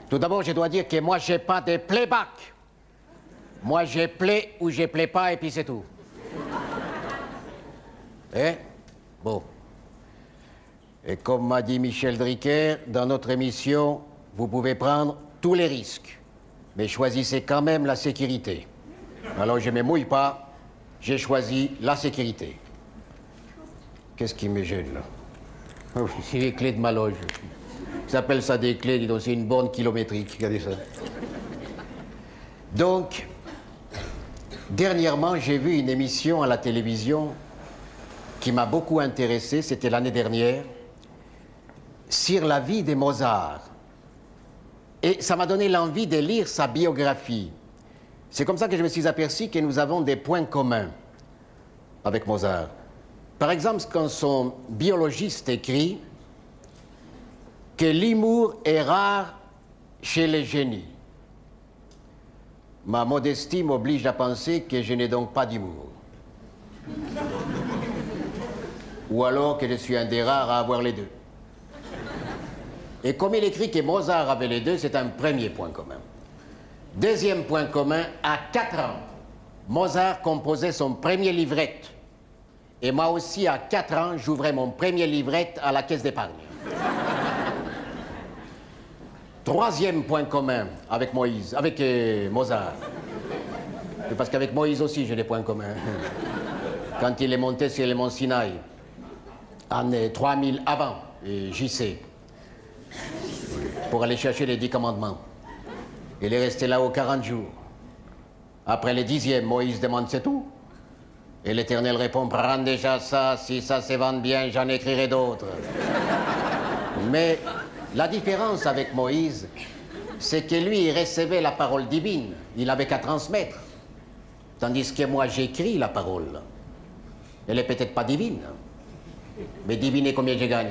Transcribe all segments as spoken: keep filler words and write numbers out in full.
Tout d'abord, je dois dire que moi, j'ai pas de playback. Moi, j'ai play ou je plais pas, et puis c'est tout. Eh? Bon. Et comme m'a dit Michel Drucker, dans notre émission, vous pouvez prendre tous les risques, mais choisissez quand même la sécurité. Alors, je me mouille pas, j'ai choisi la sécurité. Qu'est-ce qui me gêne, là? Oh, c'est les clés de ma loge. Ils appellent ça des clés, dis donc, c'est une borne kilométrique. Regardez ça. Donc, dernièrement, j'ai vu une émission à la télévision qui m'a beaucoup intéressé, c'était l'année dernière, sur la vie de Mozart. Et ça m'a donné l'envie de lire sa biographie. C'est comme ça que je me suis aperçu que nous avons des points communs avec Mozart. Par exemple, quand son biologiste écrit que l'humour est rare chez les génies. Ma modestie m'oblige à penser que je n'ai donc pas d'humour. Ou alors que je suis un des rares à avoir les deux. Et comme il écrit que Mozart avait les deux, c'est un premier point commun. Deuxième point commun, à quatre ans, Mozart composait son premier livrette. Et moi aussi, à quatre ans, j'ouvrais mon premier livrette à la caisse d'épargne. Troisième point commun avec Moïse, avec euh, Mozart. Parce qu'avec Moïse aussi, j'ai des points communs. Quand il est monté sur le mont Sinaï, en euh, trois mille avant, euh, J C, pour aller chercher les dix commandements. Il est resté là-haut quarante jours. Après le dixième, Moïse demande c'est tout. Et l'Éternel répond, prends déjà ça, si ça se vend bien, j'en écrirai d'autres. Mais la différence avec Moïse, c'est que lui, il recevait la parole divine. Il n'avait qu'à transmettre. Tandis que moi, j'écris la parole. Elle n'est peut-être pas divine. Mais devinez combien je gagne.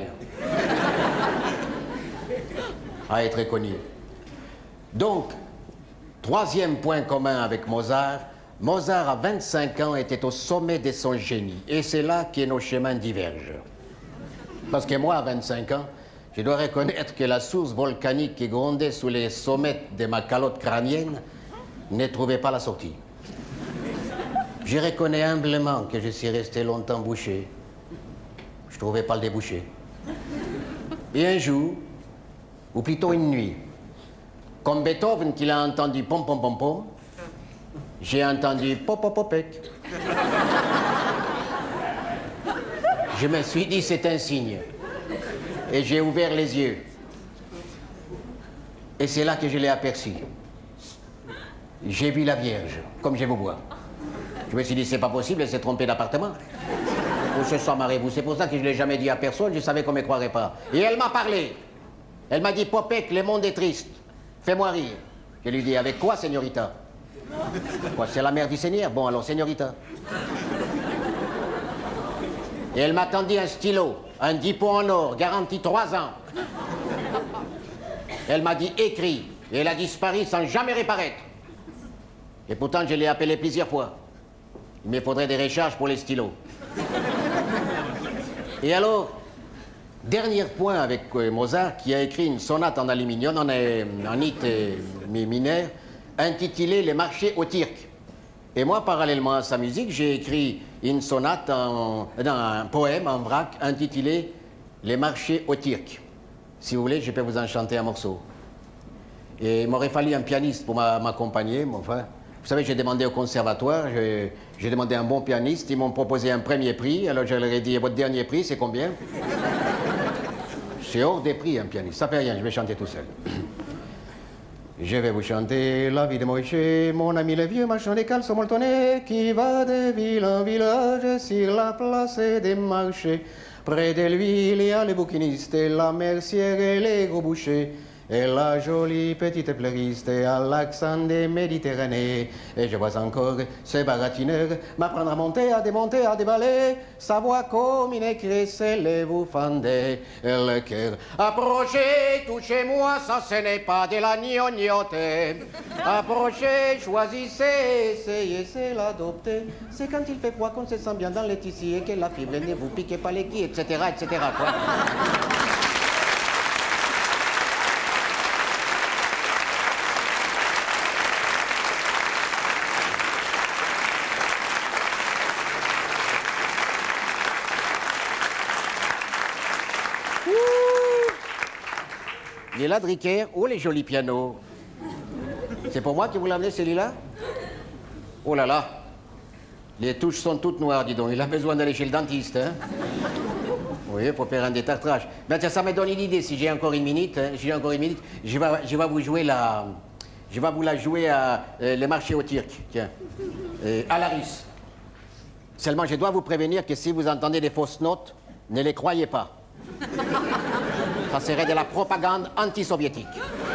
À être connu. Donc, troisième point commun avec Mozart, Mozart, à vingt-cinq ans, était au sommet de son génie. Et c'est là que nos chemins divergent. Parce que moi, à vingt-cinq ans, je dois reconnaître que la source volcanique qui grondait sous les sommets de ma calotte crânienne ne trouvait pas la sortie. Je reconnais humblement que je suis resté longtemps bouché. Je ne trouvais pas le débouché. Et un jour, ou plutôt une nuit, comme Beethoven qu'il a entendu pom pom pom pom, j'ai entendu pop pop popec. Je me suis dit c'est un signe. Et j'ai ouvert les yeux. Et c'est là que je l'ai aperçu. J'ai vu la Vierge, comme je vous vois. Je me suis dit, c'est pas possible, elle s'est trompée d'appartement. Ou se sent marrez-vous. C'est pour ça que je ne l'ai jamais dit à personne, je savais qu'on ne me croirait pas. Et elle m'a parlé. Elle m'a dit, Popek, le monde est triste. Fais-moi rire. Je lui ai dit, avec quoi, señorita? Quoi, c'est la mère du Seigneur? Bon, alors, señorita. Et elle m'a tendu un stylo, un dippo en or, garanti trois ans. Elle m'a dit, écris. Et elle a disparu sans jamais réapparaître. Et pourtant, je l'ai appelée plusieurs fois. Il me faudrait des recharges pour les stylos. Et alors, dernier point avec euh, Mozart, qui a écrit une sonate en aluminium, en, euh, en it euh, mineur, intitulée Les marchés au Turc. Et moi, parallèlement à sa musique, j'ai écrit une sonate, en, non, un poème en vrac, intitulé Les marchés au Turc. Si vous voulez, je peux vous en chanter un morceau. Et il m'aurait fallu un pianiste pour m'accompagner, mais enfin... Vous savez, j'ai demandé au conservatoire, j'ai demandé un bon pianiste, ils m'ont proposé un premier prix, alors je leur ai dit, votre dernier prix, c'est combien? C'est hors des prix, un pianiste, ça fait rien, je vais chanter tout seul. Je vais vous chanter la vie de Moïse, mon ami le vieux marchand des caleçons molletonnés, qui va de ville en village sur la place des marchés. Près de lui, il y a les bouquinistes, la mercière et les gros bouchers. Et la jolie petite fleuriste à l'accent des Méditerranées. Et je vois encore ce baratineur m'apprendre à monter, à démonter, à déballer. Sa voix comme une crécelle et vous fendez le cœur. Approchez, touchez-moi, ça ce n'est pas de la gnognotte. Approchez, choisissez, essayez, c'est l'adopter. C'est quand il fait froid qu'on se sent bien dans les tissus et que la fibre ne vous pique pas les quilles, et cetera, et cetera quoi. Il est là, Dricker. Oh, les jolis pianos. C'est pour moi qui vous l'amenez, celui-là? Oh là là. Les touches sont toutes noires, dis donc. Il a besoin d'aller chez le dentiste, hein? Oui, pour faire un détartrage. Ben tiens, ça me donne une idée. Si j'ai encore une minute, hein, si j'ai encore une minute, je vais, je vais vous jouer la... Je vais vous la jouer à euh, le marché au Turc, tiens. Euh, à la russe. Seulement, je dois vous prévenir que si vous entendez des fausses notes, ne les croyez pas. Ça serait de la propagande anti-soviétique.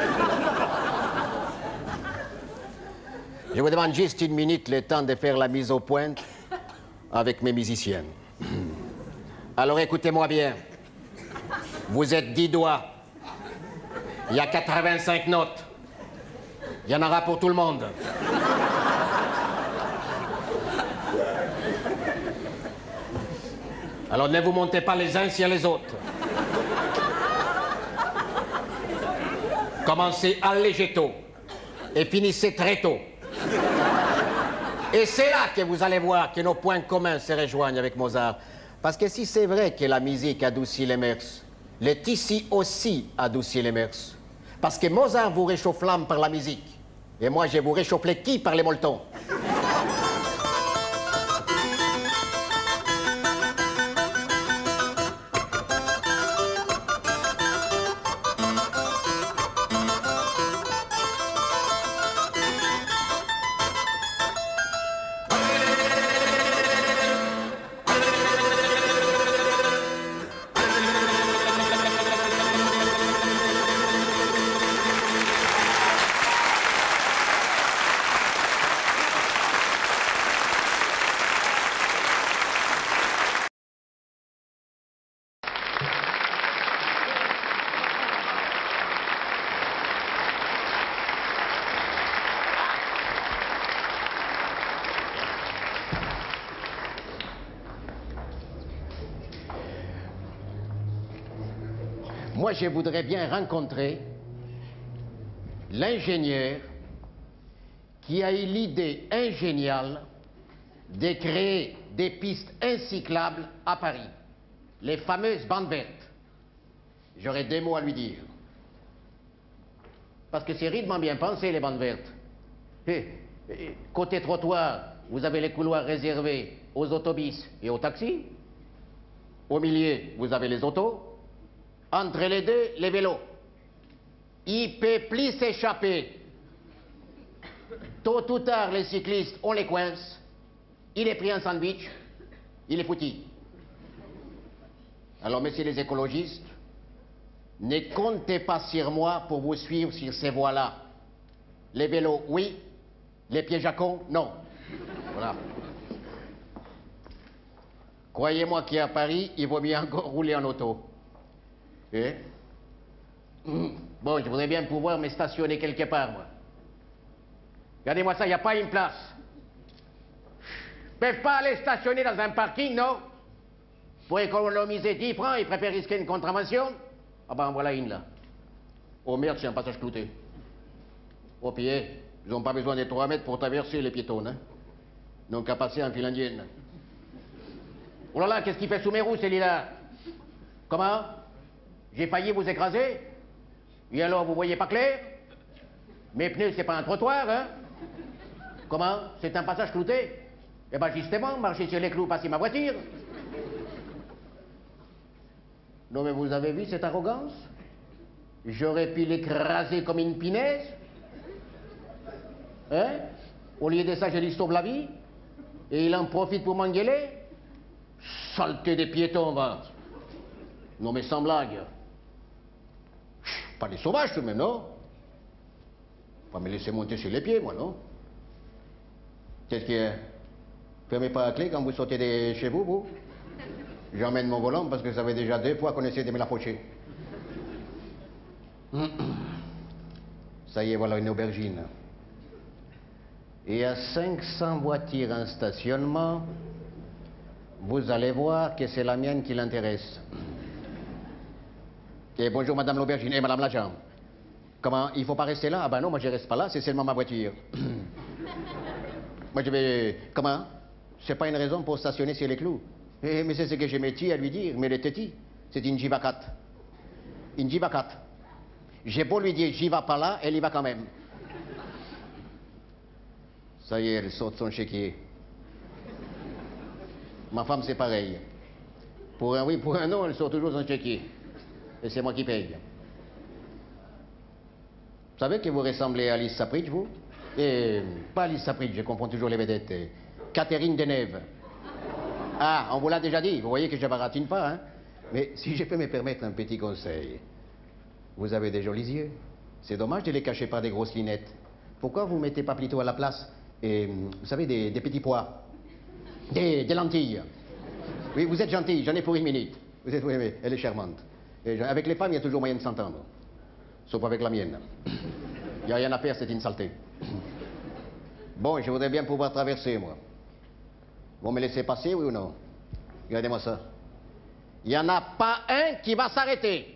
Je vous demande juste une minute, le temps de faire la mise au point avec mes musiciens. Alors écoutez-moi bien. Vous êtes dix doigts. Il y a quatre-vingt-cinq notes. Il y en aura pour tout le monde. Alors ne vous montez pas les uns sur les autres. Commencez allégé tôt et finissez très tôt. Et c'est là que vous allez voir que nos points communs se rejoignent avec Mozart. Parce que si c'est vrai que la musique adoucit les mœurs, le tissu aussi adoucit les mœurs. Parce que Mozart vous réchauffe l'âme par la musique. Et moi, je vous réchauffe les quilles par les molletons. Moi, je voudrais bien rencontrer l'ingénieur qui a eu l'idée ingéniale de créer des pistes incyclables à Paris, les fameuses bandes vertes. J'aurais des mots à lui dire. Parce que c'est rythmement bien pensé, les bandes vertes. Et, et, côté trottoir, vous avez les couloirs réservés aux autobus et aux taxis. Au milieu, vous avez les autos. Entre les deux, les vélos. Il peut plus s'échapper. Tôt ou tard, les cyclistes, on les coince. Il est pris un sandwich. Il est foutu. Alors, messieurs les écologistes, ne comptez pas sur moi pour vous suivre sur ces voies-là. Les vélos, oui. Les pièges à con, non. Voilà. Croyez-moi qu'à Paris, il vaut mieux encore rouler en auto. Eh? Bon, je voudrais bien pouvoir me stationner quelque part, moi. Regardez-moi ça, il n'y a pas une place. Ils ne peuvent pas aller stationner dans un parking, non? Pour économiser dix francs, ils préfèrent risquer une contravention. Ah ben, voilà une, là. Oh merde, c'est un passage clouté. Oh, puis, eh, ils n'ont pas besoin des trois mètres pour traverser les piétons, hein. Ils n'ont qu'à passer en file indienne. Oh là là, qu'est-ce qu'il fait sous mes roues, celui-là? Comment? J'ai failli vous écraser? Et alors, vous voyez pas clair? Mes pneus, c'est pas un trottoir, hein? Comment? C'est un passage clouté? Eh ben, justement, marcher sur les clous, passer ma voiture. Non, mais vous avez vu cette arrogance? J'aurais pu l'écraser comme une pinaise. Hein? Au lieu de ça, je lui sauve la vie. Et il en profite pour m'engueuler. Saleté des piétons, va. Non, mais sans blague. Pas des sauvages, tout de même, non? Pas me laisser monter sur les pieds, moi, non? Qu'est-ce qu'il y a? Fermez pas la clé quand vous sortez de chez vous, vous? J'emmène mon volant parce que ça fait déjà deux fois qu'on essaie de me l'approcher. Ça y est, voilà une aubergine. Et à cinq cents voitures en stationnement, vous allez voir que c'est la mienne qui l'intéresse. Et bonjour, madame l'aubergine, et madame l'agent. Comment, il faut pas rester là? Ah ben non, moi je reste pas là, c'est seulement ma voiture. Moi je vais... Comment? C'est pas une raison pour stationner sur les clous. Eh, mais c'est ce que j'ai métier à lui dire, mais le téti, c'est une jivacat. Une jivacat. J'ai beau lui dire, j'y vais pas là, elle y va quand même. Ça y est, elle sort de son chéquier. Ma femme, c'est pareil. Pour un oui, pour un non, elle sort toujours son chéquier. Et c'est moi qui paye. Vous savez que vous ressemblez à Alice Sapritch, vous? Et pas Alice Sapritch, je comprends toujours les vedettes. Et Catherine Deneuve. Ah, on vous l'a déjà dit, vous voyez que je ne baratine pas, hein? Mais si je peux me permettre un petit conseil. Vous avez des jolis yeux. C'est dommage de les cacher par des grosses lunettes. Pourquoi vous ne mettez pas plutôt à la place, et, vous savez, des, des petits pois? Des, des lentilles. Oui, vous êtes gentil, j'en ai pour une minute. Vous êtes, oui, oui, elle est charmante. Et avec les femmes, il y a toujours moyen de s'entendre. Sauf avec la mienne. Il n'y a rien à faire, c'est une saleté. Bon, je voudrais bien pouvoir traverser, moi. Vous me laissez passer, oui ou non? Regardez-moi ça. Il n'y en a pas un qui va s'arrêter.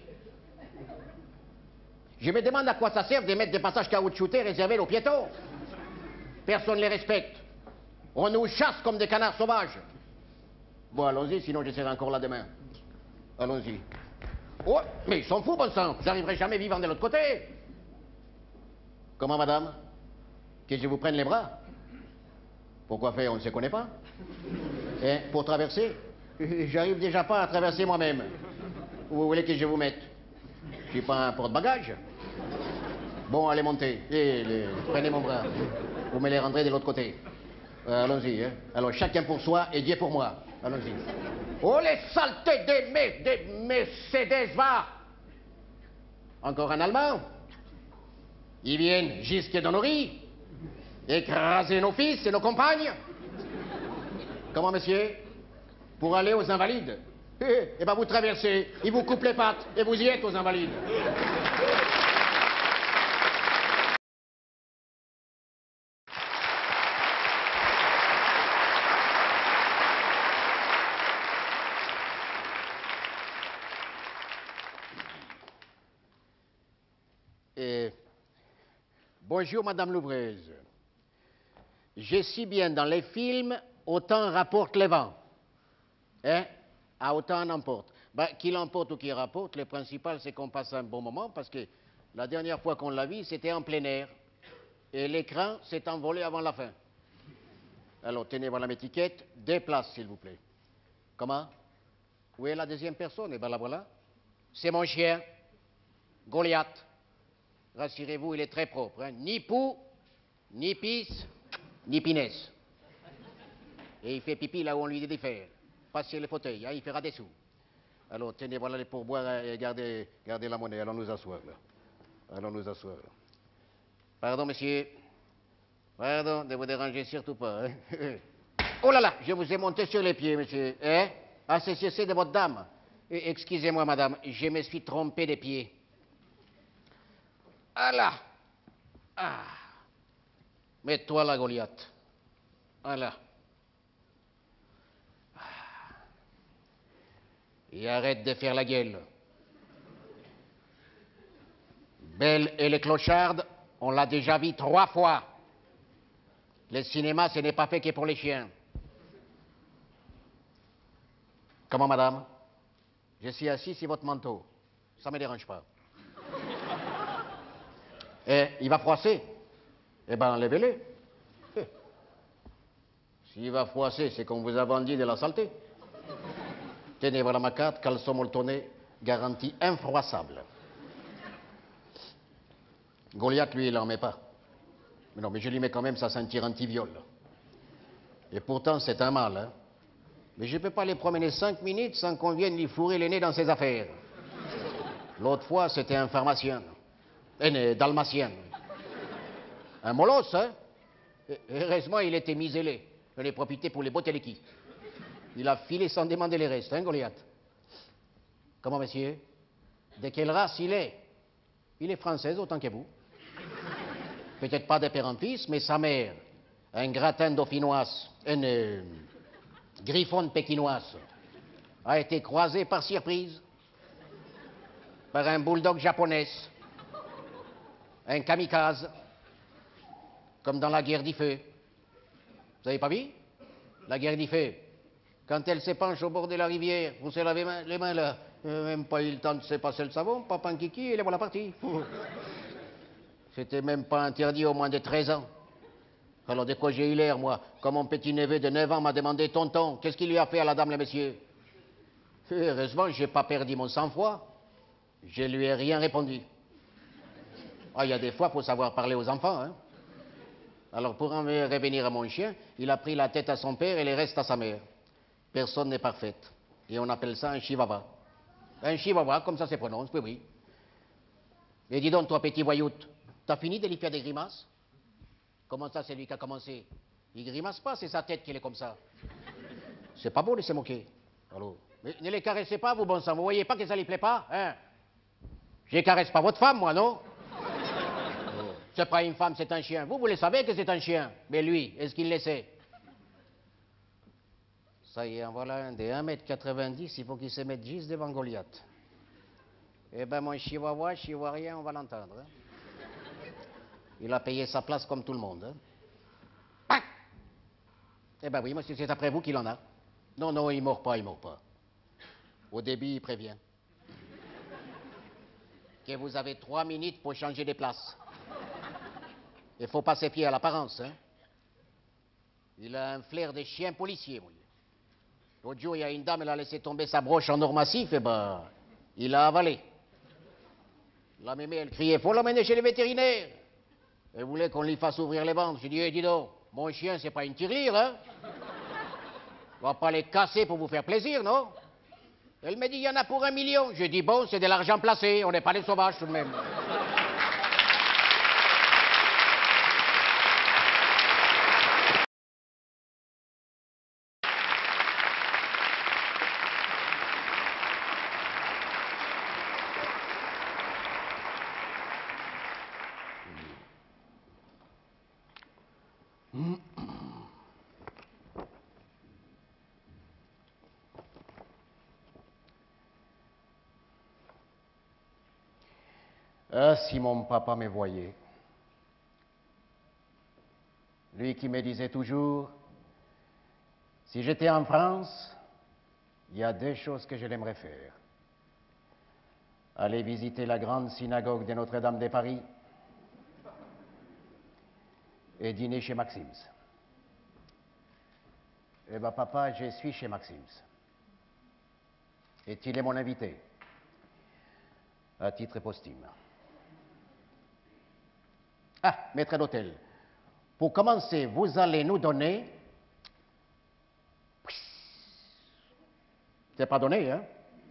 Je me demande à quoi ça sert de mettre des passages caoutchoutés réservés aux piétons. Personne ne les respecte. On nous chasse comme des canards sauvages. Bon, allons-y, sinon je serai encore là demain. Allons-y. Oh, mais ils sont fous, bon sang. J'arriverai jamais vivant de l'autre côté. Comment, madame? Que je vous prenne les bras? Pourquoi faire? On ne se connaît pas. Hein, pour traverser? J'arrive déjà pas à traverser moi-même. Où vous voulez que je vous mette? Je suis pas un porte-bagages. Bon, allez, montez. Et les... prenez mon bras. Vous me les rendrez de l'autre côté. Euh, allons-y. Hein. Alors, chacun pour soi et Dieu pour moi. Allons-y. Oh, les saletés des, mes... des Mercedes, va! Encore un Allemand? Ils viennent jusque dans nos riz, écraser nos fils et nos compagnes. Comment, monsieur? Pour aller aux Invalides? Eh, eh ben, vous traversez, ils vous coupent les pattes, et vous y êtes aux Invalides. Et... Bonjour, Madame Louvrez. Je sais bien dans les films, autant rapporte le vent. Hein? À autant en emporte. Ben, qu'il emporte ou qu'il rapporte, le principal, c'est qu'on passe un bon moment, parce que la dernière fois qu'on l'a vu, c'était en plein air. Et l'écran s'est envolé avant la fin. Alors, tenez, voilà l'étiquette. Deux places, s'il vous plaît. Comment? Où est la deuxième personne? Eh bien, la voilà. C'est mon chien, Goliath. Rassurez-vous, il est très propre. Hein? Ni poux, ni pisse, ni pinesse. Et il fait pipi là où on lui dit de faire. Pas sur le fauteuil, hein? Il fera des sous. Alors, tenez, voilà les pourboires et gardez, gardez la monnaie. Allons nous asseoir, là. Allons nous asseoir. Pardon, monsieur. Pardon, ne vous dérangez surtout pas. Hein? Oh là là, je vous ai monté sur les pieds, monsieur. Hein? Ah, c'est c'est de votre dame. Excusez-moi, madame, je me suis trompé des pieds. Ah là! Ah! Mets-toi là, Goliath. Ah là. Ah. Et arrête de faire la gueule. Belle et les clochards, on l'a déjà vu trois fois. Le cinéma, ce n'est pas fait que pour les chiens. Comment, madame? Je suis assis sur votre manteau. Ça ne me dérange pas. Eh, il va froisser. Eh bien, enlevez-le. Eh. S'il va froisser, c'est qu'on vous a vendu de la saleté. Tenez, voilà ma carte, caleçon molletonné, garantie infroissable. Goliath, lui, il n'en met pas. Mais non, mais je lui mets quand même sa ceinture anti-viol. Et pourtant, c'est un mal, hein. Mais je ne peux pas les promener cinq minutes sans qu'on vienne lui fourrer le nez dans ses affaires. L'autre fois, c'était un pharmacien. Un dalmatien. Un molosse, hein? Heureusement, il était miselé. Je l'ai profité pour les botter les quilles. Il a filé sans demander les restes, hein, Goliath? Comment, monsieur? De quelle race il est? Il est français autant que vous. Peut-être pas de père en fils, mais sa mère, un gratin dauphinoise, une euh, griffonne pékinoise, a été croisée par surprise par un bulldog japonais. Un kamikaze, comme dans la guerre du feu. Vous n'avez pas vu? La guerre du feu. Quand elle se penche au bord de la rivière pour se laver les mains là, Euh, Même pas eu le temps de se passer le savon, papa Kiki, et les voilà partis. C'était même pas interdit au moins de treize ans. Alors de quoi j'ai eu l'air, moi, quand mon petit-neveu de neuf ans m'a demandé « Tonton, qu'est-ce qu'il lui a fait à la dame, le monsieur ?» Heureusement, j'ai pas perdu mon sang-froid. Je lui ai rien répondu. Ah, il y a des fois, il faut savoir parler aux enfants, hein. Alors, pour en revenir à mon chien, il a pris la tête à son père et les restes à sa mère. Personne n'est parfaite. Et on appelle ça un chihuahua. Un chihuahua, comme ça se prononce, oui, oui. Et dis donc, toi, petit voyoute, t'as fini de lui faire des grimaces? Comment ça, c'est lui qui a commencé? Il grimace pas, c'est sa tête qui est comme ça. C'est pas beau de se moquer. Allô? Mais ne les caressez pas, vous, bon sang. Vous voyez pas que ça lui plaît pas, hein? Je caresse pas votre femme, moi, non? Oh. C'est pas une femme, c'est un chien. Vous, vous le savez que c'est un chien. Mais lui, est-ce qu'il le sait? Ça y est, en voilà un de un mètre quatre-vingt-dix, il faut qu'il se mette juste devant Goliath. Eh ben, mon chihuahua, chihuahua, on va l'entendre. Hein? Il a payé sa place comme tout le monde. Hein? Eh ben oui, monsieur, c'est après vous qu'il en a. Non, non, il ne mord pas, il ne mord pas. Au début, il prévient. Que vous avez trois minutes pour changer de place. Il ne faut pas se fier à l'apparence. Hein? Il a un flair de chien policier, moi. L'autre jour, il y a une dame, elle a laissé tomber sa broche en or massif, et ben, il a avalé. La mémé, elle criait, faut l'emmener chez les vétérinaires. Elle voulait qu'on lui fasse ouvrir les ventres. J'ai dit, eh, dis donc, mon chien, c'est pas une tirelire, hein? On va pas les casser pour vous faire plaisir, non? Elle m'a dit, il y en a pour un million. J'ai dit, bon, c'est de l'argent placé, on n'est pas des sauvages tout de même. Ah, si mon papa me voyait. Lui qui me disait toujours, si j'étais en France, il y a deux choses que je l'aimerais faire. Aller visiter la grande synagogue de Notre-Dame de Paris et dîner chez Maxim's. Eh bien, papa, je suis chez Maxim's. Et il est mon invité, à titre posthume. Ah, maître d'hôtel, pour commencer, vous allez nous donner... C'est pas donné, hein?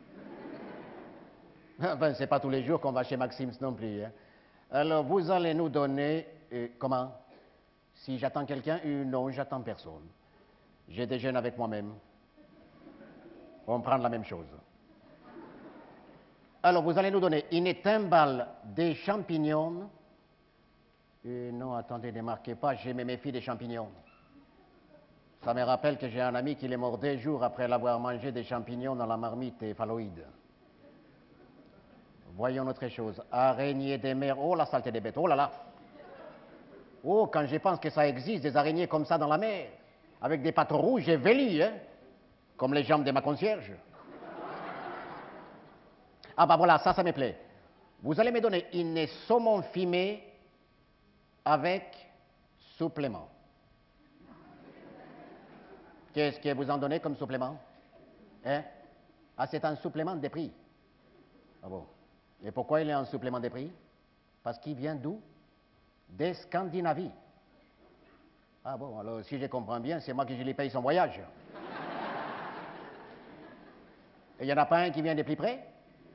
Enfin, c'est pas tous les jours qu'on va chez Maxim's non plus, hein? Alors, vous allez nous donner... Euh, comment? Si j'attends quelqu'un? euh, Non, j'attends personne. Je déjeune avec moi-même. On prend la même chose. Alors, vous allez nous donner une timbale de champignons. Euh, non, attendez, ne marquez pas, je me méfie des champignons. Ça me rappelle que j'ai un ami qui est mort deux jours après l'avoir mangé des champignons dans la marmite phalloïde. Voyons autre chose. Araignées des mers. Oh, la saleté des bêtes. Oh là là. Oh, quand je pense que ça existe, des araignées comme ça dans la mer, avec des pattes rouges et velues, hein, comme les jambes de ma concierge. Ah bah voilà, ça, ça me plaît. Vous allez me donner une saumon fumé avec supplément. Qu'est-ce que vous en donnez comme supplément? Hein? Ah, c'est un supplément de prix. Ah bon. Et pourquoi il est en supplément de prix? Parce qu'il vient d'où? De Scandinavie. Ah bon, alors si je comprends bien, c'est moi qui je lui paye son voyage. Et il n'y en a pas un qui vient de plus près?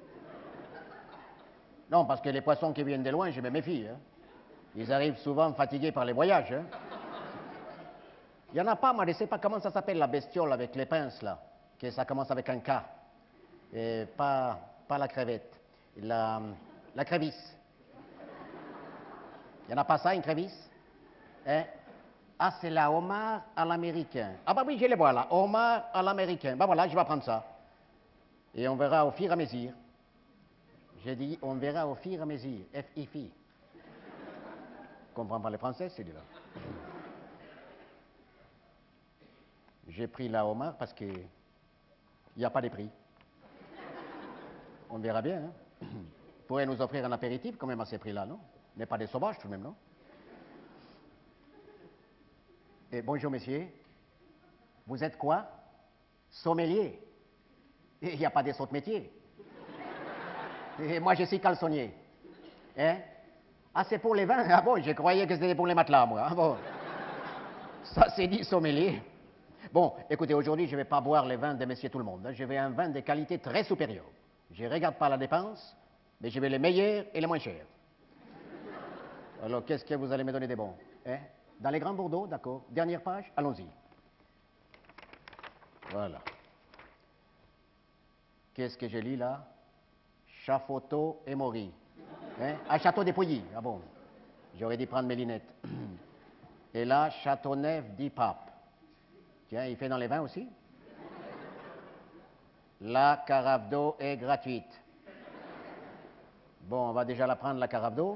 Non, parce que les poissons qui viennent de loin, je me méfie. Hein. Ils arrivent souvent fatigués par les voyages. Hein. Il n'y en a pas, moi, je ne sais pas comment ça s'appelle, la bestiole avec les pinces, là. Que ça commence avec un K. Et pas, pas la crevette. La, la crévisse. Il n'y en a pas ça, une crévisse? Hein? Ah, c'est la homard à l'américain. Ah bah oui, je les vois là. Homard à l'américain. Bah voilà, je vais prendre ça. Et on verra au fur et à mesure. J'ai dit, on verra au fur et à mesure. F I F I. Comprends pas les français, c'est là. J'ai pris la homard parce qu'il n'y a pas de prix. On verra bien. Hein. Vous pourrez nous offrir un apéritif quand même à ces prix-là, non? Mais pas des sauvages tout de même, non? Et bonjour, messieurs. Vous êtes quoi? Sommelier. Il n'y a pas des autres métiers. Et moi, je suis caleçonnier. Hein? Ah, c'est pour les vins? Ah bon, je croyais que c'était pour les matelas, moi. Ah bon. Ça, c'est dit sommelier. Bon, écoutez, aujourd'hui, je ne vais pas boire les vins de messieurs tout le monde. Hein. Je vais un vin de qualité très supérieure. Je ne regarde pas la dépense, mais je vais les meilleurs et les moins chers. Alors, qu'est-ce que vous allez me donner des bons? Hein? Dans les grands Bordeaux, d'accord. Dernière page, allons-y. Voilà. Qu'est-ce que je lis là? Chafoto et Maury. Hein? Ah, Château des Pouilly. Ah bon. J'aurais dû prendre mes lunettes. Et là, Châteauneuf dit Pape. Tiens, il fait dans les vins aussi? La carafe d'eau est gratuite. Bon, on va déjà la prendre, la carafe d'eau.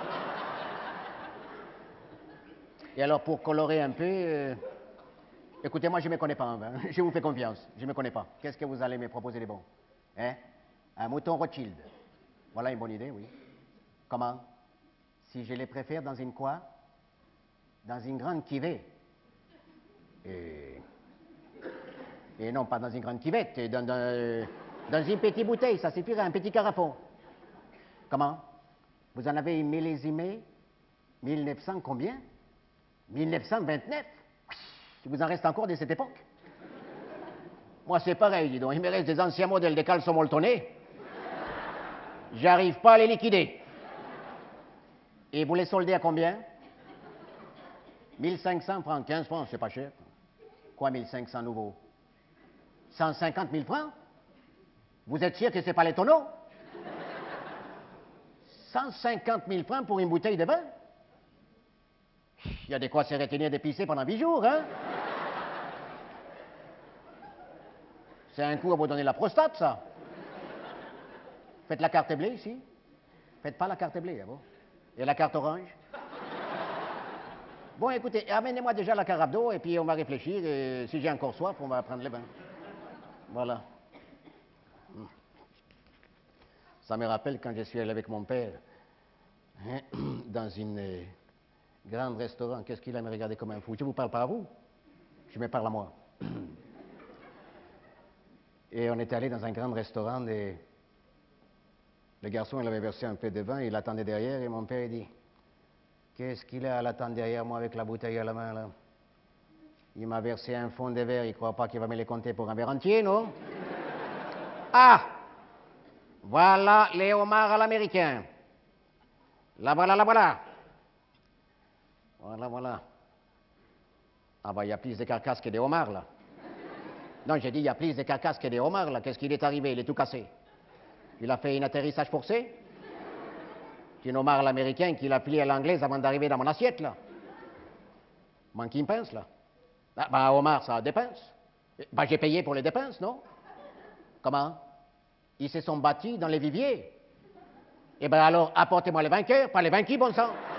Et alors, pour colorer un peu, euh, écoutez, moi, je ne me connais pas en vin. Je vous fais confiance. Je ne me connais pas. Qu'est-ce que vous allez me proposer de bon? Hein? Un mouton Rothschild. Voilà une bonne idée, oui. Comment? Si je les préfère dans une quoi? Dans une grande cuvée. Et... Et non, pas dans une grande cuvette, dans, dans, dans une petite bouteille, ça suffirait, un petit carafon. Comment? Vous en avez millésimé mille neuf cents combien? mille neuf cent vingt-neuf? Il vous en reste encore de cette époque? Moi, c'est pareil, dis donc. Il me reste des anciens modèles de caleçons molletonnés. J'arrive pas à les liquider. Et vous les soldez à combien? mille cinq cents francs, quinze francs, c'est pas cher. Quoi, mille cinq cents nouveaux? cent cinquante mille francs? Vous êtes sûr que c'est pas les tonneaux? cent cinquante mille francs pour une bouteille de vin? Il y a de quoi se retenir de pisser pendant huit jours, hein? C'est un coup à vous donner la prostate, ça. Faites la carte bleue, ici. Faites pas la carte bleue, hein, bon. Et la carte orange? Bon, écoutez, amenez-moi déjà la carafe d'eau, et puis on va réfléchir, et si j'ai encore soif, on va prendre le bain. Voilà. Ça me rappelle quand je suis allé avec mon père, hein, dans une... Euh, grand restaurant, qu'est-ce qu'il a me regarder comme un fou? Je vous parle pas à vous, je me parle à moi. Et on est allé dans un grand restaurant et le garçon, il avait versé un peu de vin, il attendait derrière et mon père dit, qu'est-ce qu'il a à l'attendre derrière moi avec la bouteille à la main là? Il m'a versé un fond de verre, il ne croit pas qu'il va me les compter pour un verre entier, non? Ah! Voilà les homards à l'américain. La voilà, la voilà. Voilà, voilà. Ah ben, il y a plus de carcasses que des homards, là. Non, j'ai dit, il y a plus de carcasses que des homards, là. Qu'est-ce qu'il est arrivé? Il est tout cassé. Il a fait un atterrissage forcé. C'est un homard à l'américain qu'il a plié à l'anglaise avant d'arriver dans mon assiette, là. Manque une pince, là. Ah, ben, homard, ça dépense. Ben, j'ai payé pour les dépenses, non? Comment? Ils se sont battus dans les viviers. Eh ben alors, apportez-moi les vainqueurs, pas les vaincus, bon sang.